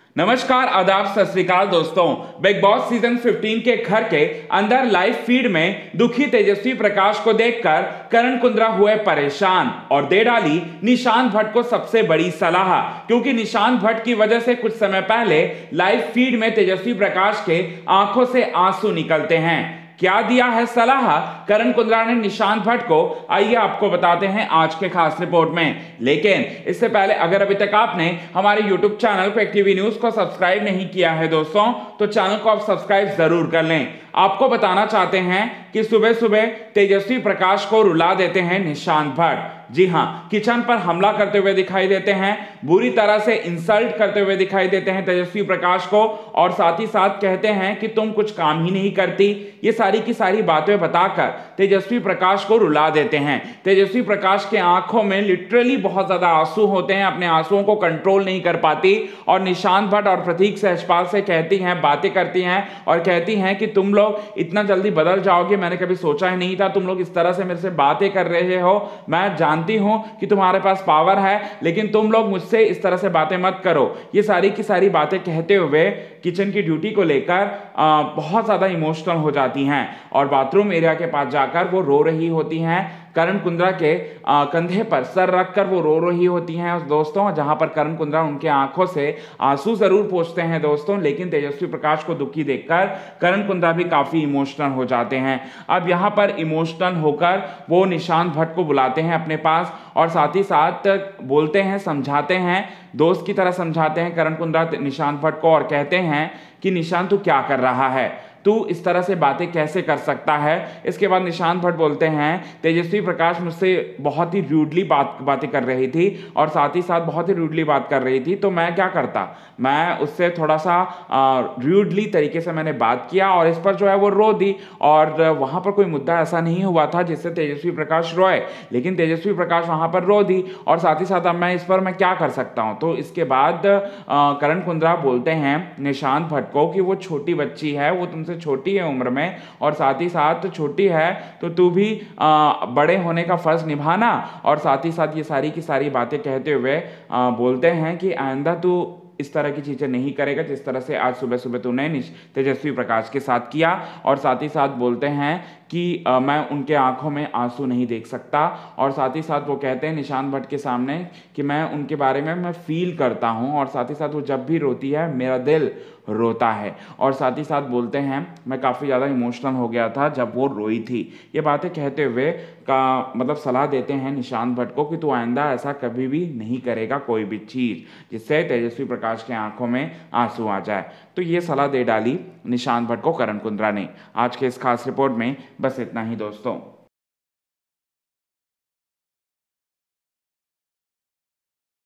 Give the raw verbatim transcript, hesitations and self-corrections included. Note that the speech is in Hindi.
नमस्कार, आदाब, सत श्री अकाल दोस्तों। बिग बॉस सीजन पंद्रह के घर के अंदर लाइव फीड में दुखी तेजस्वी प्रकाश को देखकर करण कुंद्रा हुए परेशान और दे डाली निशांत भट्ट को सबसे बड़ी सलाह, क्योंकि निशांत भट्ट की वजह से कुछ समय पहले लाइव फीड में तेजस्वी प्रकाश के आंखों से आंसू निकलते हैं। क्या दिया है सलाह करण कुंद्रा ने निशांत भट्ट को, आइए आपको बताते हैं आज के खास रिपोर्ट में। लेकिन इससे पहले अगर अभी तक आपने हमारे YouTube channel quick TV news को सब्सक्राइब नहीं किया है दोस्तों, तो चैनल को आप सब्सक्राइब जरूर कर लें। आपको बताना चाहते हैं कि सुबह सुबह तेजस्वी प्रकाश को रुला देते हैं निशांत भट्ट। जी हां, किचन पर हमला करते हुए दिखाई देते हैं, बुरी तरह से इंसल्ट करते हुए दिखाई देते हैं तेजस्वी प्रकाश को, और साथ ही साथ कहते हैं कि तुम कुछ काम ही नहीं करती। ये सारी की सारी बातें बताकर तेजस्वी प्रकाश को रुला देते हैं। तेजस्वी प्रकाश के आंखों में लिटरली बहुत ज्यादा आंसू होते हैं, अपने आंसुओं को कंट्रोल नहीं कर पाती, और निशांत भट्ट और प्रतीक सहजपाल से कहती हैं, बातें करती हैं और कहती हैं कि तुम लोग इतना जल्दी बदल जाओगे, मैंने कभी सोचा ही नहीं था। तुम लोग इस तरह से मेरे से बातें कर रहे हो, मैं जानती हूं कि तुम्हारे पास पावर है, लेकिन तुम लोग मुझसे इस तरह से बातें मत करो। ये सारी की सारी बातें कहते हुए किचन की ड्यूटी को लेकर बहुत ज्यादा इमोशनल हो जाती हैं और बाथरूम एरिया के पास जाकर वो रो रही होती हैं। करण कुंद्रा के आ, कंधे पर सर रखकर वो रो रही होती हैं दोस्तों, जहां पर करण कुंद्रा उनके आंखों से आंसू जरूर पोंछते हैं दोस्तों, लेकिन तेजस्वी प्रकाश को दुखी देखकर करण कुंद्रा भी काफी इमोशनल हो जाते हैं। अब यहां पर इमोशनल होकर वो निशांत भट्ट को बुलाते हैं अपने पास और साथ ही साथ बोलते हैं, समझाते हैं, दोस्त की तरह समझाते हैं करण कुंद्रा निशांत भट्ट को और कहते हैं कि निशांत तू क्या कर रहा है, तू इस तरह से बातें कैसे कर सकता है। इसके बाद निशांत भट्ट बोलते हैं तेजस्वी प्रकाश मुझसे बहुत ही रूडली बात बातें कर रही थी और साथ ही साथ बहुत ही रूडली बात कर रही थी, तो मैं क्या करता, मैं उससे थोड़ा सा रूडली तरीके से मैंने बात किया और इस पर जो है वो रो दी। और वहां पर कोई मुद्दा ऐसा नहीं हुआ था जिससे तेजस्वी प्रकाश रोए, लेकिन तेजस्वी प्रकाश वहां पर रो दी और साथ ही साथ अब मैं इस पर मैं क्या कर सकता हूं। तो इसके बाद करण कुंद्रा बोलते हैं निशांत भट्ट को कि वो छोटी बच्ची है, वो तुमसे छोटी है उम्र में और साथ ही साथ छोटी है, तो तू भी आ, बड़े होने का फर्ज निभाना। और साथ ही साथ ये सारी की सारी बातें कहते हुए आ, बोलते हैं कि आइंदा तू इस तरह की चीजें नहीं करेगा जिस तरह से आज सुबह सुबह तूने तेजस्वी प्रकाश के साथ किया। और साथ ही साथ बोलते हैं कि आ, मैं उनके आंखों में आंसू नहीं देख सकता, और साथ ही साथ वो कहते हैं निशांत भट्ट के सामने कि मैं उनके बारे में मैं फील करता हूं, और साथ ही साथ वो जब भी रोती है मेरा दिल रोता है। और साथ ही साथ बोलते हैं मैं काफ़ी ज़्यादा इमोशनल हो गया था जब वो रोई थी। ये बातें कहते हुए का मतलब सलाह देते हैं निशांत भट्ट को कि तू आइंदा ऐसा कभी भी नहीं करेगा कोई भी चीज़ जिससे तेजस्वी प्रकाश के आंखों में आंसू आ जाए। तो ये सलाह दे डाली निशांत भट्ट को करण कुंद्रा ने। आज के इस खास रिपोर्ट में बस इतना ही दोस्तों।